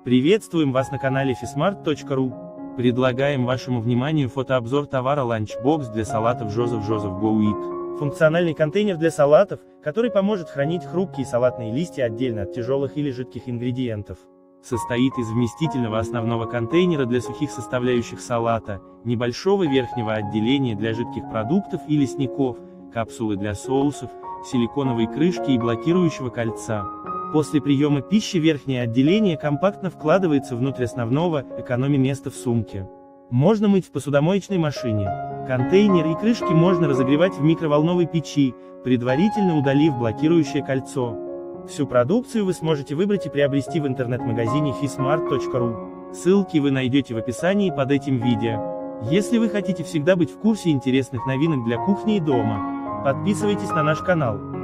Приветствуем вас на канале fismart.ru. Предлагаем вашему вниманию фотообзор товара Lunchbox для салатов Joseph Go Eat. Функциональный контейнер для салатов, который поможет хранить хрупкие салатные листья отдельно от тяжелых или жидких ингредиентов. Состоит из вместительного основного контейнера для сухих составляющих салата, небольшого верхнего отделения для жидких продуктов и лесников, капсулы для соусов, силиконовой крышки и блокирующего кольца. После приема пищи верхнее отделение компактно вкладывается внутрь основного, экономя место в сумке. Можно мыть в посудомоечной машине. Контейнер и крышки можно разогревать в микроволновой печи, предварительно удалив блокирующее кольцо. Всю продукцию вы сможете выбрать и приобрести в интернет-магазине fismart.ru. Ссылки вы найдете в описании под этим видео. Если вы хотите всегда быть в курсе интересных новинок для кухни и дома, подписывайтесь на наш канал.